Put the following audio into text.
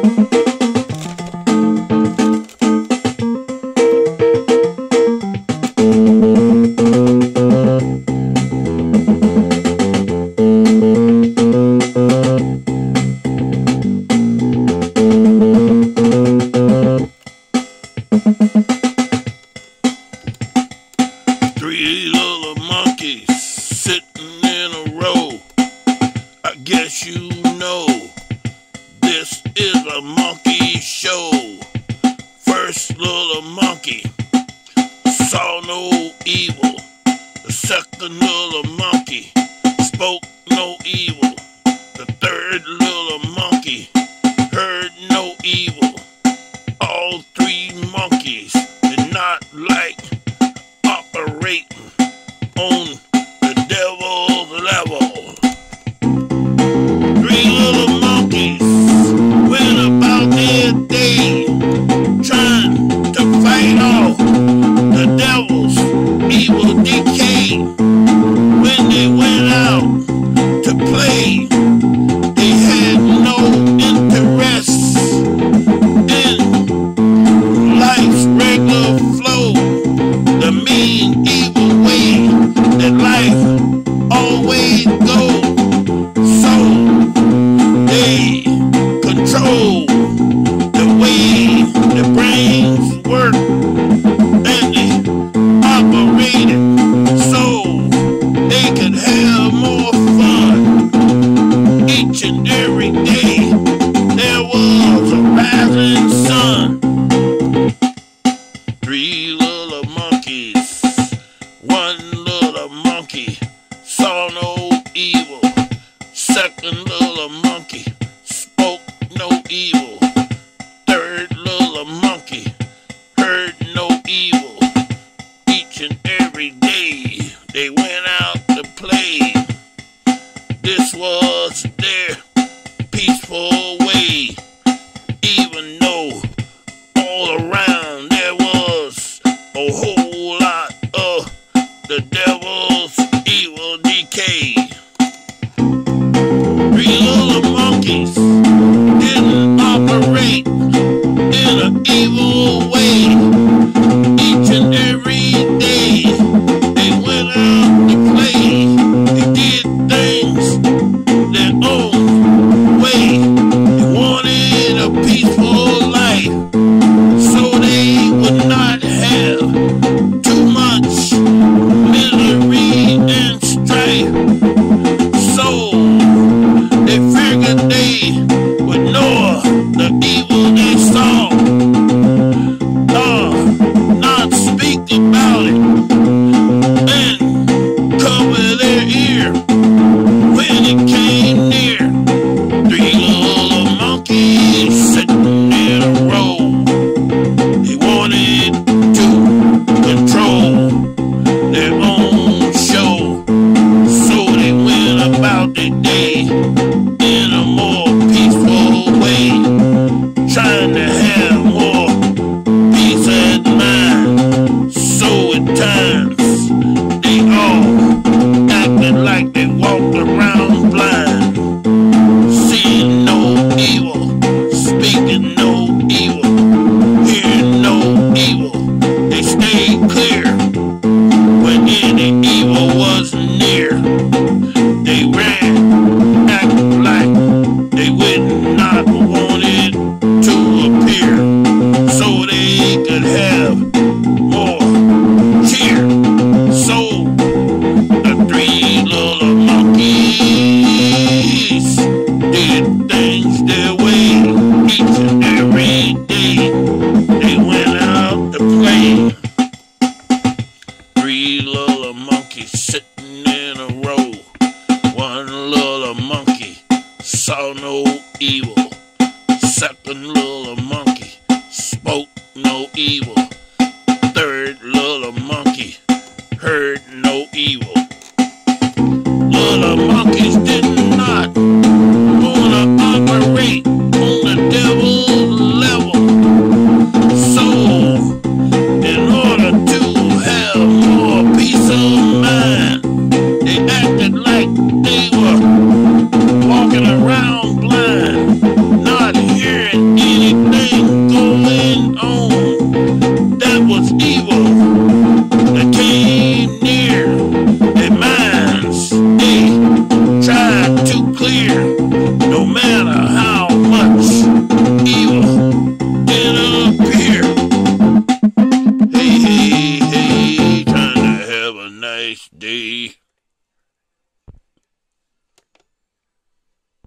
Three little monkeys sitting in a row. I guess you know this is a monkey show. First little monkey saw no evil. The second little monkey spoke no evil. The third little monkey heard no evil. All three monkeys did not like operating on the devil's level. Three little monkeys went about their day trying to fight off the devil's evil decay. When they went out to play, they had no interest in life's regular flow, the mean, evil way that life always goes. So they control the way the brains work, and they operate it so they could have more fun. Each and every day there was a rising sun. Three little monkeys, one little monkey saw no evil. Second little monkey spoke no evil. Third little monkey heard no evil. Each and every day they went out to play. This was their peaceful way, even though all around there was a whole lot of the devil's evil decay. Three little monkeys didn't operate in an evil way. Each and every day they went out to play. They did things their own way. They wanted a peaceful life so they would not have too much misery and strife. So they figured they would know the evil they saw, not speak about it and cover their ear when it came near. Three little monkeys sitting in a row. They wanted to control their own show, so they went about their day in a more peaceful way, trying to have more peace at mind. So at times they all acted like they walked around blind, seeing no evil, speaking no evil, hearing no evil. They stayed clear when any evil was near. They ran, acting like they would not want it to appear, so they could have more cheer. So the three little monkeys did things their way. Each and every day they went out to play. Three little monkeys sitting in a row. One little monkey saw no evil. Second little monkey spoke no evil. Third little monkey heard